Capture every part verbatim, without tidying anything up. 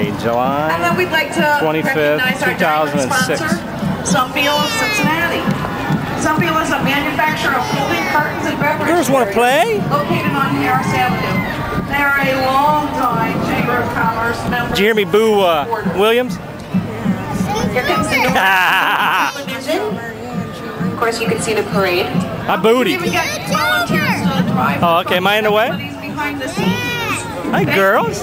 Friday, July And then we'd like to twenty-fifth, recognize our two thousand six. sponsor, Zumbiel of Cincinnati. Zumbiel is a manufacturer of folding cartons and beverage Girls want to play? located on Harris Avenue. They are a long-time Chamber of Commerce member. Did you hear me boo uh, Williams? Here comes the Of course, you can see the parade. I booed We him. even got volunteers to drive. Oh, okay. Am I in the way? Behind the scenes. Hi, girls.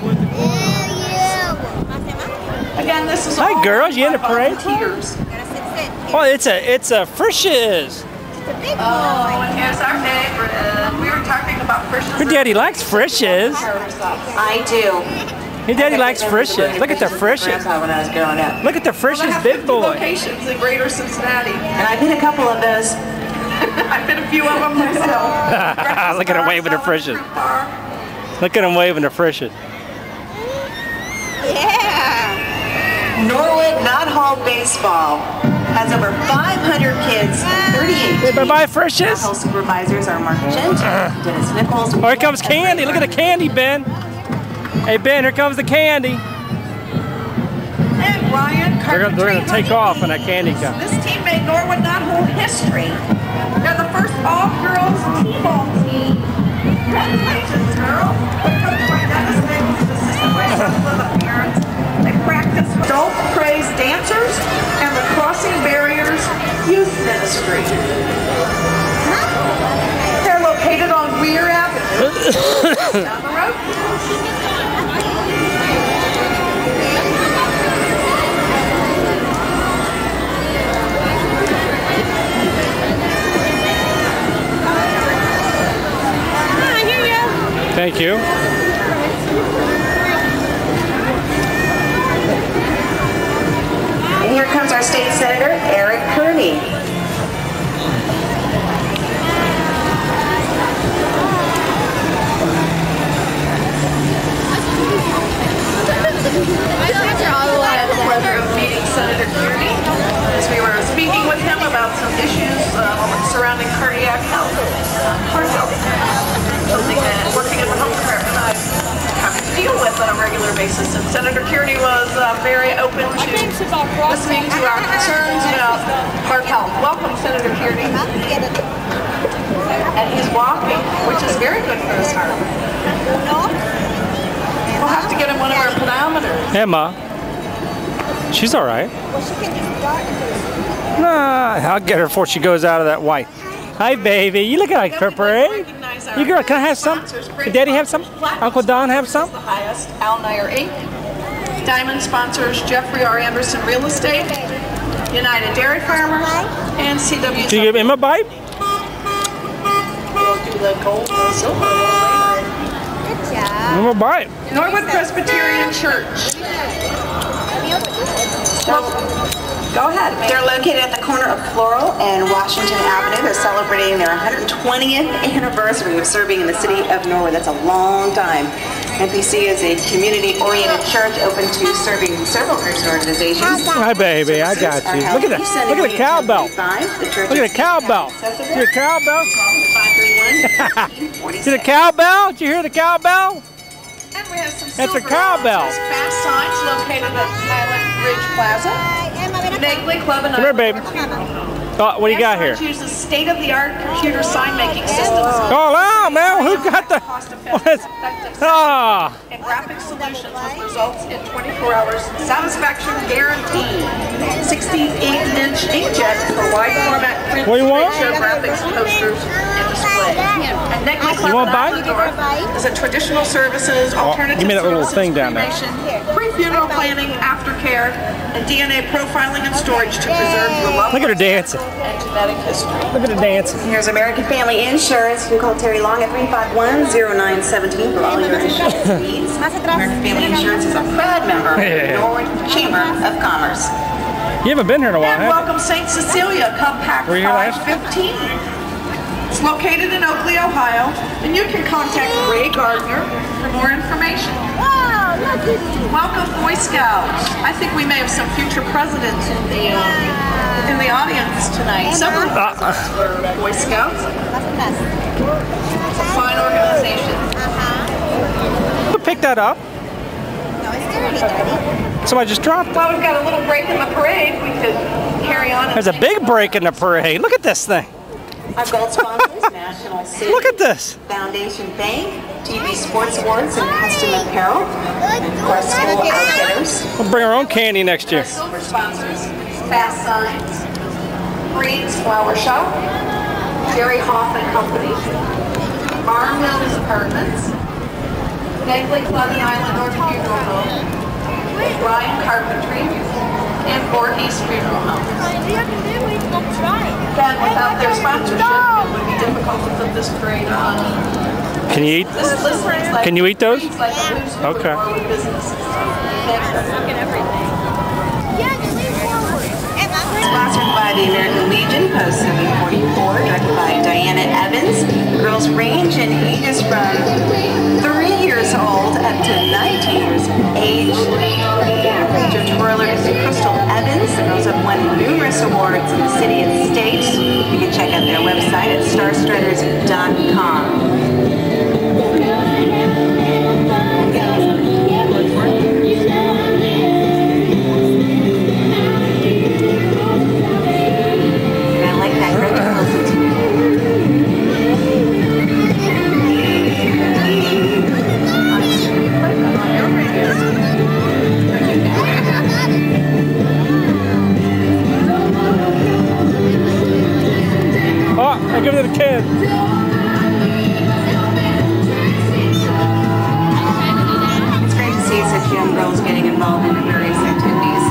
Again, this is Hi, all girls. You in the by parade? volunteers. Oh, it's a it's a Frisch's. Oh, and here's our favorite. We were talking about Frisch's. Her daddy likes Frisch's. I do. Your daddy likes Frisch's. Look at the Frisch's. Grandpa when I was growing up. Look at the Well, they Frisch's have big fifty boy. locations in Greater Cincinnati. And I've been a couple of those. I've been a few of them myself. Look at him waving the Frisch's. Look at him waving the Frisch's. Norwood Knott Hall Baseball has over five hundred kids and thirty-eight Hey, bye bye, Our Frisch's. hall supervisors are Mark Gent, Dennis Nichols. Oh, here comes candy. Look at the candy, Ben. Hey, Ben, here comes the candy. And Ryan They're gonna, they're gonna take Carpentry off when that candy comes. This team made Norwood Knott Hall history. They're the first all-girls t-ball team. Congratulations, girls. They're coached by Dennis Nichols, assistant by Russell, the parents. They practice adult praise dancers and the Crossing Barriers Youth Ministry. They're located on Weir Avenue, down the road. Thank you. And here comes our state senator, Eric Kearney. I had the pleasure of meeting Senator Kearney as we were speaking with him about some issues uh, surrounding cardiac health, heart health, something that working in the health department I have to deal with on a regular basis. And Senator Kearney was uh, very open to listening to our concerns about heart health. Welcome, Senator Kearney. And he's walking, which is very good for his heart. We'll have to get him one of our pedometers. Emma. She's all right. Nah, I'll get her before she goes out of that white. Hi, baby. You look like her parade. You girl, can I have some? Can Daddy have some? Uncle Don have some? The highest, Al Nair Incorporated. Diamond sponsors Jeffrey R. Anderson Real Estate, United Dairy Farmers, and C W. Can you give Emma a bite? We'll do the gold and the silver later. Emma a bite. Norwood Presbyterian Church. Go ahead. They're located at the corner of Floral and Washington Avenue. They're celebrating their one hundred twentieth anniversary of serving in the city of Norwood. That's a long time. N P C is a community-oriented church open to serving several groups and organizations. Hi, baby. I got you. Look at the look at the cowbell. Look at the cowbell. See the cowbell? See the cowbell? Did you hear the cowbell? And we have some That's a silver cowbell. sponsors, Fast Signs located at Highland Ridge Plaza. Nagley Club and Come here, baby. Oh, what do you got here? uses state-of-the-art computer sign-making systems. Oh, wow, man. Who got the? What is? Ah. And graphic solutions with results in twenty-four hours satisfaction guaranteed. sixty-eight inch inkjet for wide format print What do you want? show graphics, posters, and display. And Negley You want a bite? is a traditional services, alternative give me that little services, thing down there. cremation, pre-funeral planning, aftercare, and D N A profiling and storage to preserve the love Look at her dancing. and genetic history. Look at her dancing. Here's American Family Insurance. You can call Terry Long at three five one, zero nine one seven for all your insurance needs. American Family Insurance is a proud member of the Norwood Chamber of Commerce. You haven't been here in a while, And have welcome Saint Cecilia Cup Pack Were you here five last? fifteen. It's located in Oakley, Ohio, and you can contact Ray Gardner for more information. Wow, look at you. Welcome Boy Scouts. I think we may have some future presidents in the uh, in the audience tonight. Several presidents were Boy Scouts. It's a fine organization. you? Pick that up. No, it's dirty. Somebody just dropped it. Well, we've got a little break in the parade. We could carry on. There's a big break in the parade. Look at this thing. Our gold sponsors, National City Look at this. Foundation Bank, T V Sports Awards and Custom Apparel, and of course School Outfitters. We'll bring our own candy next year. Our silver sponsors, Fast Signs, Breed's Flower Shop, Jerry Hoff and Company, Farm Mills Apartments, Begley Club Island North Funeral Home, Ryan Carpentry, and Voorhees Funeral Home. Again, without their sponsorship, it would be difficult to put this parade on. Can you eat? This, this reads like, Can you eat those? reads like a who's who of Okay. Norwood businesses. Sponsored by the American Legion, Post seven forty-four, directed by Diana Evans. Girls range in ages from three years old up to nineteen years of age. Featured twirler is Crystal Evans. The girls have won numerous awards in the city and state. You can check out their website at star strutters dot com. Oh, I give it to the kid. It's great to see such young girls getting involved in the various activities.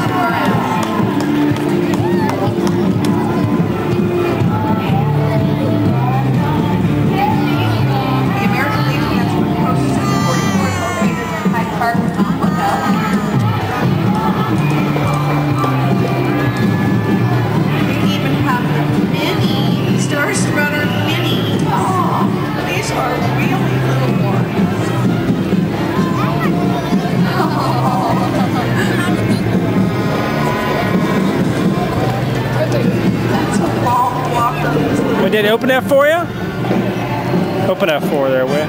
The American Legion has Post seven forty-four is located in Hyde Park, Lookout. We even have a mini Star Strutter Mini. Oh, these are really little ones. That's a long walk up this little. Wait, did they open that for you? Open that for there, will you?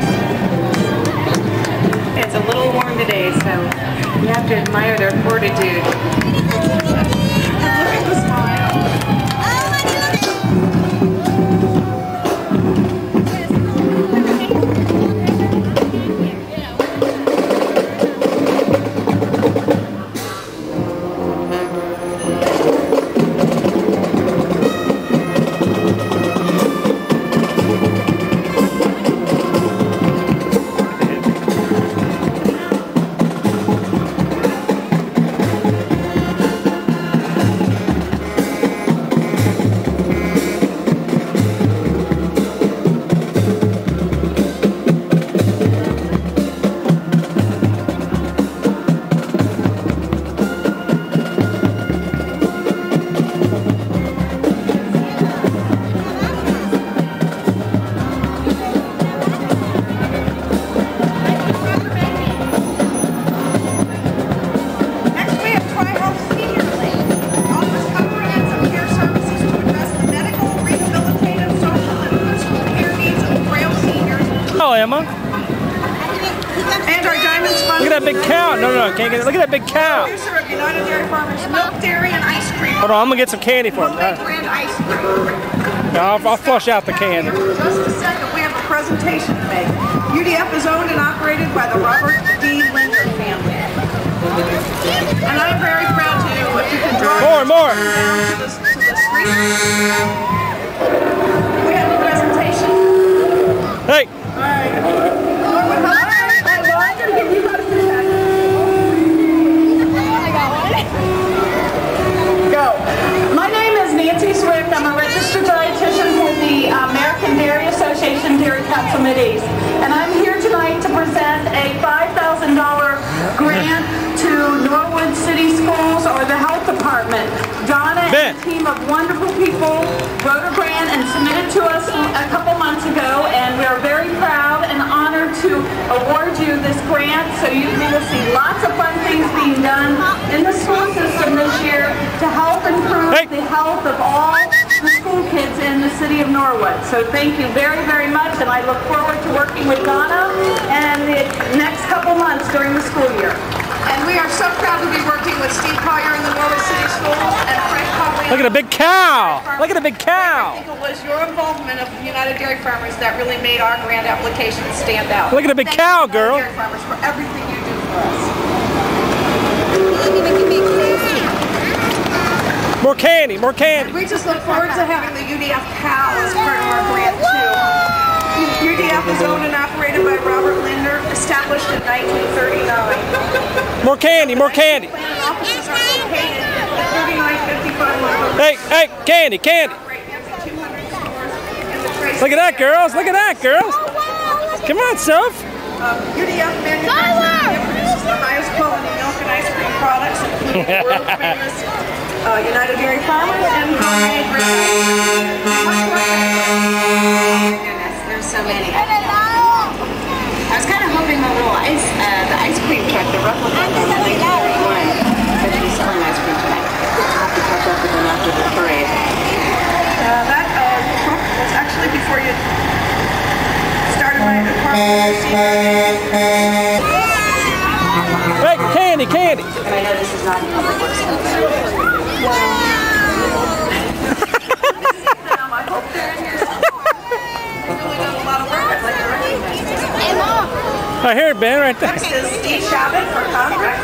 It's a little warm today, so you have to admire their fortitude. Look at the smile. Next, we have Tri-Health Senior Link. Offers comprehensive care services to address the medical, rehabilitative, social, and personal care needs of frail seniors. Oh, Emma. And our diamond sponsor. Look at that big cow. No, no, no, can't get it. Look at that big cow. Producer of United Dairy Farmers Milk, Dairy, and Ice Cream. Hold on, I'm gonna get some candy for him. Homemade brand ice cream. I'll, I'll flush out the candy. Just a second, we have a presentation to make. U D F is owned and operated by the Robert D. Linder family. And I'm very proud to, if you can draw More, more. down to the, to the street. We have a presentation. Hey, All right. Lauren, how- Hey, well, I'm going to give you guys a second. Go. My name is Nancy Swift. I'm a registered dietitian for the American Dairy Association Dairy Committees. And I'm here tonight to present a five thousand dollar grant to Norwood City Schools or the Health Department. Donna Ben. and a team of wonderful people wrote a grant and submitted to us a couple months ago, and we are very proud and honored to award you this grant. So you will see lots of fun things being done in the school system this year to help improve Hey. the health of all the school kids in the city of Norwood. So thank you very, very much, and I look forward to working with Donna and the next couple months during the school year. we are so proud to be working with Steve Collier in the Norway City Schools and Frank Conley. Look at a big cow. Look at a big cow. I think it was your involvement of United Dairy Farmers that really made our grant application stand out. Look at a big Thank cow, you, girl. United Dairy Farmers, for everything you do for us. More candy, more candy. We just look forward to having the U D F cow as part of our grant too. U D F is owned and operated by Robert Linder, established in nineteen thirty-nine. More candy, more candy. Plant offices are located at thirty-nine fifty-five Monroe. Hey, hey, candy, candy. Look at that, girls. Look at that, girls. Come on, Soph. Um, U D F manufactures and produces the highest quality milk and ice cream products, including world famous uh, United Dairy Farmers and homemade great ice cream. Goodness, there's so many. I was kind of hoping the little ice, uh, the ice cream truck, the replica from nineteen thirty-one, could be selling ice cream tonight. I'll have to catch up with them after the parade. Uh, that uh, truck was actually before you started my department. Hey, candy, candy. And I know this is not public works company. Um, I hope they're in here. They've really done a lot of work. I'd like to recognize them. I hear it, Ben, right there. Next is Steve Shabbat for Congress.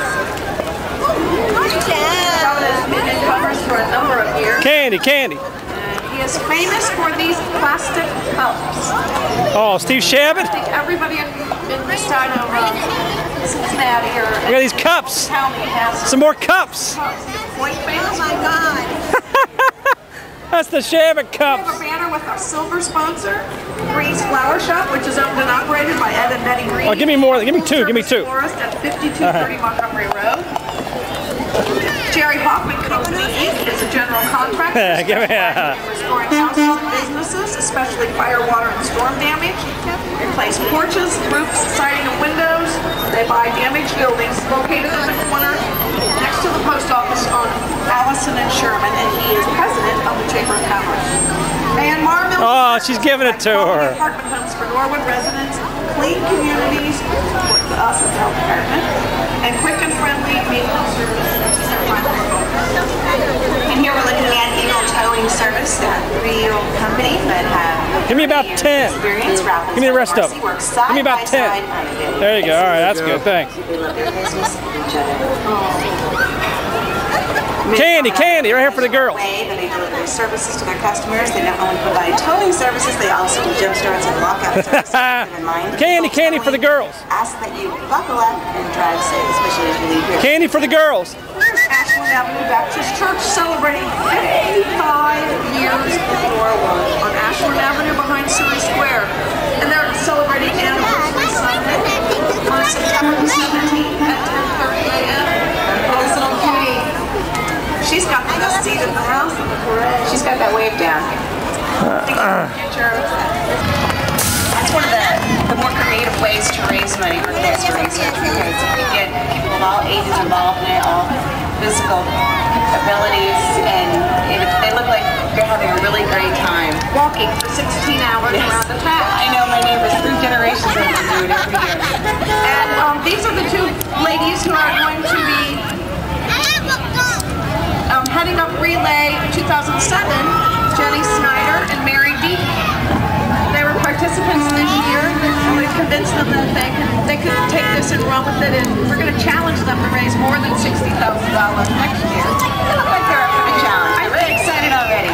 Shabbat has been in Congress for a number of years. Candy, candy. And he is famous for these plastic cups. Oh, Steve I Shabbat. think everybody in, in this side of uh, Cincinnati or Look at these cups. county has Some more cups. cups. Quite famous. Oh my God. That's the Shabbat We have a cups. banner with our silver sponsor, Green's Flower Shop, which is owned and operated by Ed and Betty Green. Oh, give me more. Give me two. Give me two. Florist at fifty-two thirty Montgomery Road. Jerry Hoffman Company Incorporated is a general contractor Give me a- restoring houses and businesses, especially fire, water, and storm damage. Replace porches, roofs, siding, and windows. They buy damaged buildings located in the corner next to the post office on Allison and Sherman, and he is president of the Chamber of Commerce. And Mara Mills. Oh, she's giving it to her. Apartment homes for Norwood residents, clean communities, support to us at the health department, and quick and friendly maintenance services. And here we're looking at Eagle Towing Service, a three-year-old company that have Give me about ten. experience. Give me the rest of them. Give me about ten. There you go. All right, that's good. Thanks. They love their business and each other. Candy, candy, right here for the girls. Way that they deliver their services to their customers. They not only provide towing services, they also do jump starts and lockout services. Keep in mind, Candy, candy for the girls. Ask that you buckle up and drive safe, especially as you leave here. Candy for the girls. Ashland Avenue Baptist Church celebrating fifty-five years in Norwood on Ashland Avenue behind Surrey Square. And they're celebrating anniversary Sunday on September the seventeenth at ten thirty a m Oh, this little cutie. She's got the best seat in the house in the parade. She's got that wave down. Future. That's one of the, the more creative ways to raise money for cancer research, because if you get people of all ages involved in it, all physical abilities, and it, they look like they're having a really great time. Walking for sixteen hours Yes. around the town. I know my neighbors, three generations have been doing it every year. And um, these are the two ladies who are going to be um, heading up Relay two thousand seven, Jenny Snyder and Mary Beaton. They were participants this year, and we convinced them that they could, they could take this and run with it, and we're going to challenge them to raise more than sixty thousand dollars next year. They look like they're up for the challenge. I'm really excited already.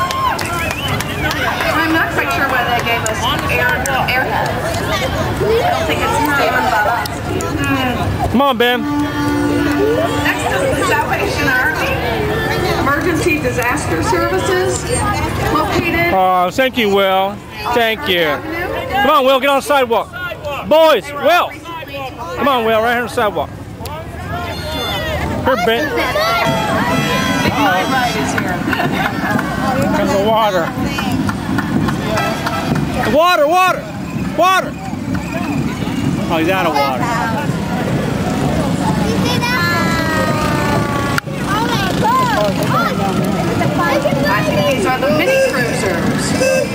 I'm not quite sure why they gave us air. air. I don't think it's David Baba. Come on, Ben. Next is the Salvation Army Emergency Disaster Services, located Oh, thank you, Will. Thank you. Come on, Will, get on the sidewalk. Boys, Will. Come on, Will, right here on the sidewalk. Here, Ben. My ride is here. Comes the water. Water, water, water. Oh, he's out of water. I think these are the mini cruisers.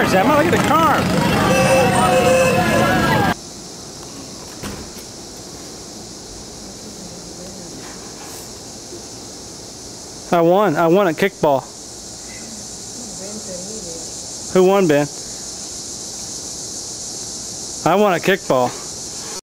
cars, Emma. Look at the cars. I won. I won at kickball. Who won, Ben? I won at kickball.